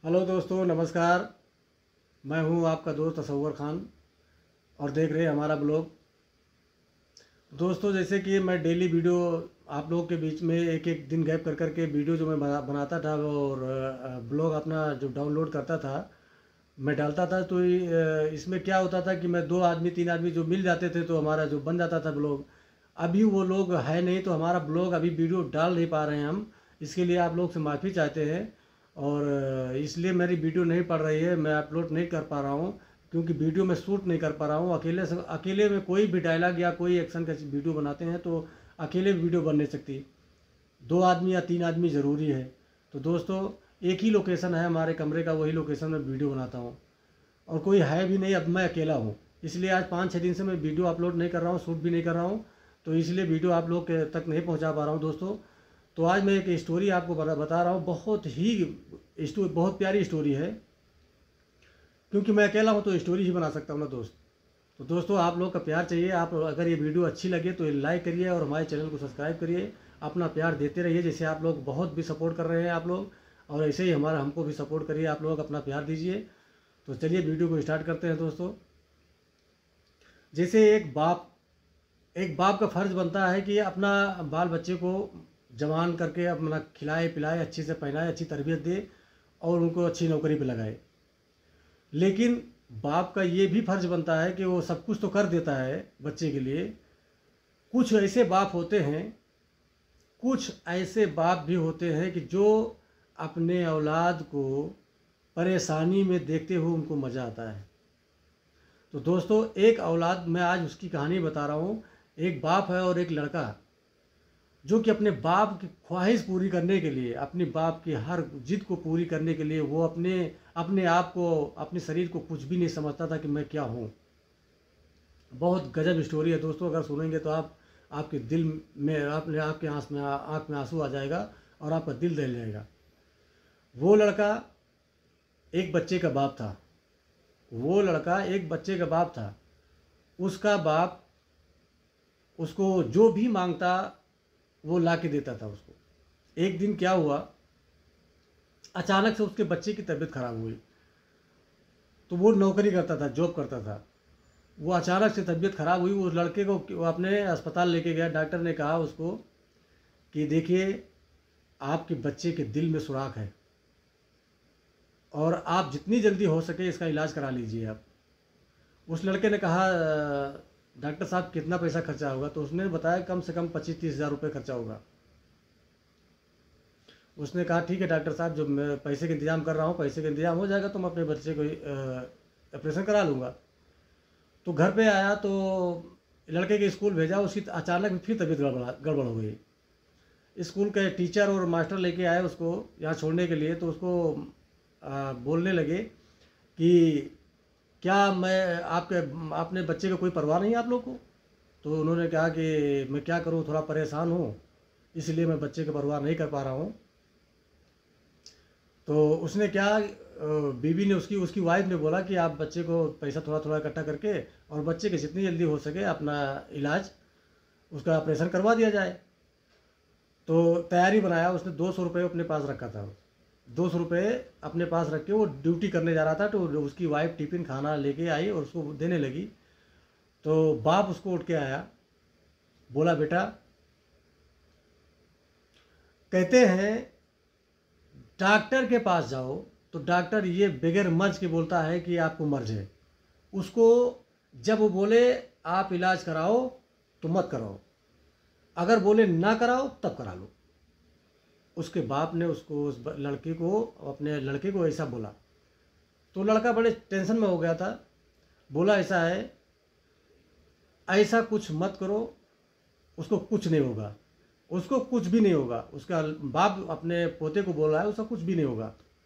Hello दोस्तों, नमस्कार। मैं हूं आपका दोस्त तसव्वुर खान और देख रहे हैं हमारा ब्लॉग। दोस्तों, जैसे कि मैं डेली वीडियो आप लोगों के बीच में एक एक दिन गैप कर कर के वीडियो जो मैं बनाता था और ब्लॉग अपना जो डाउनलोड करता था, मैं डालता था। तो इसमें क्या होता था कि मैं 2 आदमी 3 आदमी जो मिल जाते थे तो हमारा जो बन जाता था ब्लॉग। अभी वो लोग है नहीं तो हमारा ब्लॉग अभी वीडियो डाल नहीं पा रहे हैं हम। इसके लिए आप लोग से माफ़ी चाहते हैं और इसलिए मेरी वीडियो नहीं पड़ रही है, मैं अपलोड नहीं कर पा रहा हूँ क्योंकि वीडियो में शूट नहीं कर पा रहा हूँ। अकेले में कोई भी डायलॉग या कोई एक्शन का वीडियो बनाते हैं तो अकेले वीडियो बन नहीं सकती, 2 आदमी या 3 आदमी ज़रूरी है। तो दोस्तों, एक ही लोकेशन है हमारे कमरे का, वही लोकेशन में वीडियो बनाता हूँ और कोई है भी नहीं। अब मैं अकेला हूँ, इसलिए आज 5-6 दिन से मैं वीडियो अपलोड नहीं कर रहा हूँ, शूट भी नहीं कर रहा हूँ। तो इसलिए वीडियो आप लोग के तक नहीं पहुँचा पा रहा हूँ दोस्तों। तो आज मैं एक स्टोरी आपको बता रहा हूँ, बहुत प्यारी स्टोरी है। क्योंकि मैं अकेला हूँ तो स्टोरी ही बना सकता हूँ ना दोस्त। तो दोस्तों, आप लोग का प्यार चाहिए। आप अगर ये वीडियो अच्छी लगे तो लाइक करिए और हमारे चैनल को सब्सक्राइब करिए। अपना प्यार देते रहिए, जैसे आप लोग बहुत भी सपोर्ट कर रहे हैं आप लोग, और ऐसे ही हमको भी सपोर्ट करिए। आप लोग अपना प्यार दीजिए। तो चलिए वीडियो को स्टार्ट करते हैं दोस्तों। जैसे एक बाप का फ़र्ज़ बनता है कि अपना बाल बच्चे को जवान करके अपना खिलाए पिलाए, अच्छे से पहनाए, अच्छी तरबियत दे और उनको अच्छी नौकरी पे लगाए। लेकिन बाप का ये भी फ़र्ज़ बनता है कि वो सब कुछ तो कर देता है बच्चे के लिए। कुछ ऐसे बाप होते हैं, कुछ ऐसे बाप भी होते हैं कि जो अपने औलाद को परेशानी में देखते हुए उनको मज़ा आता है। तो दोस्तों, एक औलाद, मैं आज उसकी कहानी बता रहा हूँ। एक बाप है और एक लड़का जो कि अपने बाप की ख्वाहिश पूरी करने के लिए, अपने बाप की हर जिद को पूरी करने के लिए वो अपने अपने आप को, अपने शरीर को कुछ भी नहीं समझता था कि मैं क्या हूँ। बहुत गजब स्टोरी है दोस्तों। अगर सुनेंगे तो आपके दिल में, आपके आँख में आंसू आ जाएगा और आपका दिल दहल जाएगा। वो लड़का एक बच्चे का बाप था। वो लड़का एक बच्चे का बाप था। उसका बाप उसको जो भी मांगता वो ला के देता था उसको। एक दिन क्या हुआ, अचानक से उसके बच्चे की तबीयत खराब हुई। तो वो नौकरी करता था, जॉब करता था। वो अचानक से तबीयत खराब हुई, उस लड़के को वो अपने अस्पताल लेके गया। डॉक्टर ने कहा उसको कि देखिए, आपके बच्चे के दिल में सुराख है और आप जितनी जल्दी हो सके इसका इलाज करा लीजिए आप। उस लड़के ने कहा, डॉक्टर साहब कितना पैसा खर्चा होगा? तो उसने बताया कम से कम 25-30 हज़ार रुपये खर्चा होगा। उसने कहा ठीक है डॉक्टर साहब, जो मैं पैसे का इंतज़ाम कर रहा हूँ, पैसे का इंतज़ाम हो जाएगा तो मैं अपने बच्चे को ऑपरेशन करा लूँगा। तो घर पे आया तो लड़के के स्कूल भेजा, उसकी अचानक फिर तबीयत गड़बड़ हो गई। स्कूल के टीचर और मास्टर लेके आए उसको यहाँ छोड़ने के लिए। तो उसको बोलने लगे कि क्या मैं अपने बच्चे का कोई परवाह नहीं है आप लोग को? तो उन्होंने कहा कि मैं क्या करूं, थोड़ा परेशान हूं, इसलिए मैं बच्चे की परवाह नहीं कर पा रहा हूं। तो उसने क्या, बीवी ने, उसकी उसकी वाइफ ने बोला कि आप बच्चे को पैसा थोड़ा थोड़ा इकट्ठा करके और बच्चे के जितनी जल्दी हो सके अपना इलाज, उसका ऑपरेशन करवा दिया जाए। तो तैयारी बनाया उसने। 200 रुपये अपने पास रखा था। 200 रुपये अपने पास रख के वो ड्यूटी करने जा रहा था। तो उसकी वाइफ टिफ़िन खाना लेके आई और उसको देने लगी। तो बाप उसको उठ के आया, बोला बेटा, कहते हैं डॉक्टर के पास जाओ तो डॉक्टर ये बगैर मर्ज के बोलता है कि आपको मर्ज है। उसको जब वो बोले आप इलाज कराओ तो मत कराओ, अगर बोले ना कराओ तब करा लो। उसके बाप ने उसको, अपने लड़के को ऐसा बोला। तो लड़का बड़े टेंशन में हो गया था। बोला ऐसा है, ऐसा कुछ मत करो, उसको कुछ नहीं होगा, उसको कुछ भी नहीं होगा। उसका बाप अपने पोते को बोल रहा है उसका कुछ भी नहीं होगा।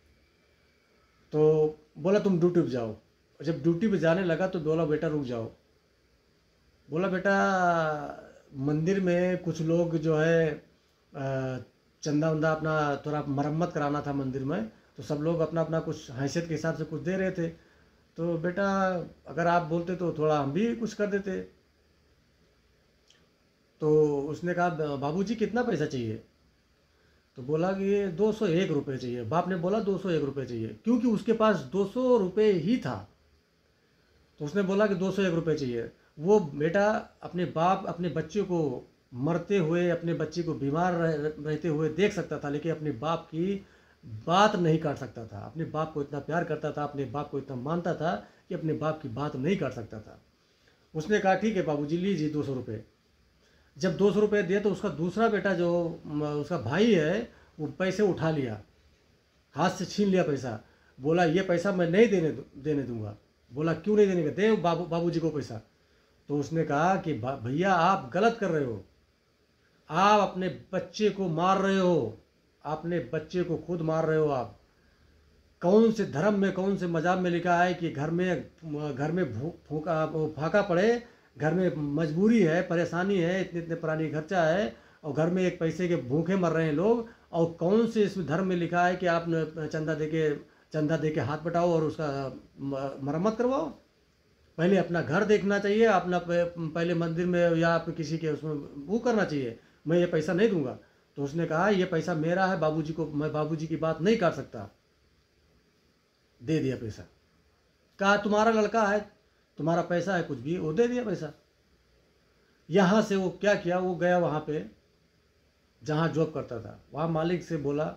तो बोला तुम ड्यूटी पे जाओ। जब ड्यूटी पे जाने लगा तो बोला बेटा रुक जाओ। बोला बेटा, मंदिर में कुछ लोग जो है चंदा वंदा अपना थोड़ा मरम्मत कराना था मंदिर में, तो सब लोग अपना अपना कुछ हैसियत के हिसाब से कुछ दे रहे थे। तो बेटा अगर आप बोलते तो थोड़ा हम भी कुछ कर देते। तो उसने कहा बाबूजी कितना पैसा चाहिए? तो बोला कि ये 201 रुपये चाहिए। बाप ने बोला 201 रुपये चाहिए, क्योंकि उसके पास 200 रुपये ही था। तो उसने बोला कि 201 रुपये चाहिए। वो बेटा अपने बाप अपने बच्चे को मरते हुए, अपने बच्चे को बीमार रहते हुए देख सकता था, लेकिन अपने बाप की बात नहीं काट सकता था। अपने बाप को इतना प्यार करता था, अपने बाप को इतना मानता था कि अपने बाप की बात नहीं काट सकता था। उसने कहा ठीक है बाबूजी, लीजिए 200 रुपये। जब 200 रुपये दिए तो उसका दूसरा बेटा जो उसका भाई है, वो पैसे उठा लिया, हाथ से छीन लिया पैसा। बोला ये पैसा मैं नहीं देने दूंगा। बोला क्यों नहीं देने का, दे बाबूजी को पैसा। तो उसने कहा कि भैया आप गलत कर रहे हो, आप अपने बच्चे को मार रहे हो, अपने बच्चे को खुद मार रहे हो आप। कौन से धर्म में, कौन से मज़हब में लिखा है कि घर में फाका पड़े, घर में मजबूरी है, परेशानी है, इतने इतने पुरानी खर्चा है, और घर में एक पैसे के भूखे मर रहे हैं लोग। और कौन से इसमें धर्म में लिखा है कि आप चंदा दे के हाथ बटाओ और उसका मरम्मत करवाओ। पहले अपना घर देखना चाहिए, अपना पहले मंदिर में या आप किसी के उसमें वो करना चाहिए। मैं ये पैसा नहीं दूंगा। तो उसने कहा ये पैसा मेरा है, बाबूजी को, मैं बाबूजी की बात नहीं काट सकता। दे दिया पैसा। कहा तुम्हारा लड़का है, तुम्हारा पैसा है, कुछ भी, वो दे दिया पैसा। यहाँ से वो क्या किया, वो गया वहाँ पे जहाँ जॉब करता था, वहाँ मालिक से बोला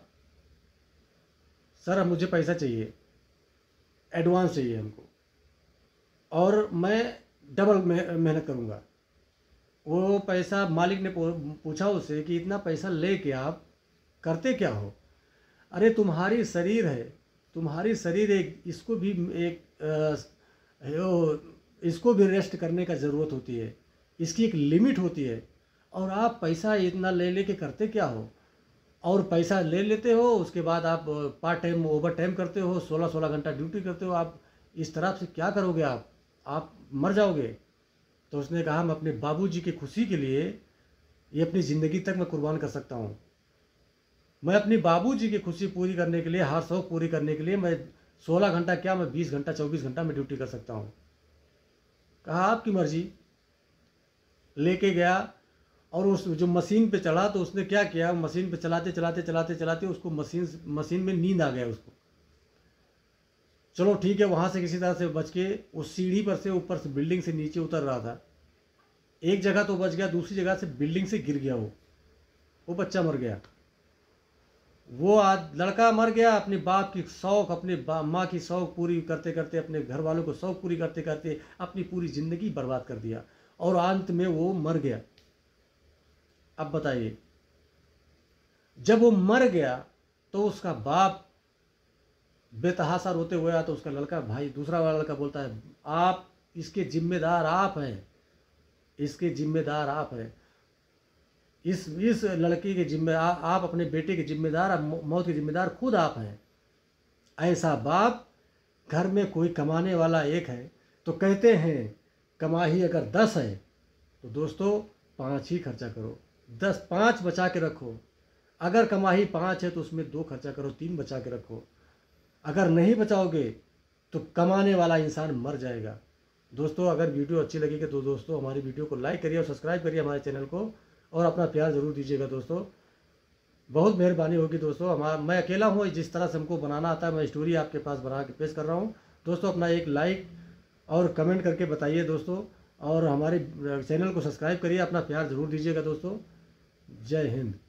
सर मुझे पैसा चाहिए, एडवांस चाहिए हमको, और मैं डबल मेहनत करूँगा। वो पैसा मालिक ने पूछा उससे कि इतना पैसा लेके आप करते क्या हो। अरे तुम्हारी शरीर है, तुम्हारी शरीर एक, इसको भी रेस्ट करने का ज़रूरत होती है, इसकी एक लिमिट होती है, और आप पैसा इतना ले के करते क्या हो। और पैसा ले लेते हो, उसके बाद आप पार्ट टाइम ओवर टाइम करते हो, 16-16 घंटा ड्यूटी करते हो। आप इस तरह से क्या करोगे, आप मर जाओगे। तो उसने कहा मैं अपने बाबूजी की खुशी के लिए ये अपनी ज़िंदगी तक मैं कुर्बान कर सकता हूँ। मैं अपनी बाबूजी की खुशी पूरी करने के लिए, हर शौक़ पूरी करने के लिए मैं 16 घंटा क्या, मैं 20 घंटा 24 घंटा में ड्यूटी कर सकता हूँ। कहा आपकी मर्जी। लेके गया और उस जो मशीन पे चढ़ा, तो उसने क्या किया, मशीन पे चलाते उसको मशीन में नींद आ गया उसको। चलो ठीक है, वहाँ से किसी तरह से बच के उस सीढ़ी पर से ऊपर से बिल्डिंग से नीचे उतर रहा था। एक जगह तो बच गया, दूसरी जगह से बिल्डिंग से गिर गया। वो बच्चा मर गया। वो आज लड़का मर गया, अपने बाप की शौक़, अपने माँ की शौक़ पूरी करते करते, अपने घर वालों को शौक़ पूरी करते करते अपनी पूरी ज़िंदगी बर्बाद कर दिया, और अंत में वो मर गया। अब बताइए, जब वो मर गया तो उसका बाप बेतहासा रोते हुए आया। तो उसका लड़का भाई, दूसरा वाला लड़का बोलता है आप इसके जिम्मेदार आप हैं, इसके जिम्मेदार आप हैं, इस लड़की के जिम्मेदार आप, अपने बेटे के जिम्मेदार, मौत के जिम्मेदार खुद आप हैं। ऐसा बाप, घर में कोई कमाने वाला एक है तो कहते हैं कमाही अगर 10 है तो दोस्तों 5 ही खर्चा करो, 5 बचा के रखो। अगर कमाही 5 है तो उसमें 2 खर्चा करो, 3 बचा के रखो। अगर नहीं बचाओगे तो कमाने वाला इंसान मर जाएगा। दोस्तों अगर वीडियो अच्छी लगेगी तो दोस्तों हमारी वीडियो को लाइक करिए और सब्सक्राइब करिए हमारे चैनल को, और अपना प्यार ज़रूर दीजिएगा दोस्तों, बहुत मेहरबानी होगी दोस्तों। मैं अकेला हूँ, जिस तरह से हमको बनाना आता है, मैं स्टोरी आपके पास बना के पेश कर रहा हूँ दोस्तों। अपना एक लाइक और कमेंट करके बताइए दोस्तों, और हमारे चैनल को सब्सक्राइब करिए, अपना प्यार ज़रूर दीजिएगा दोस्तों। जय हिंद।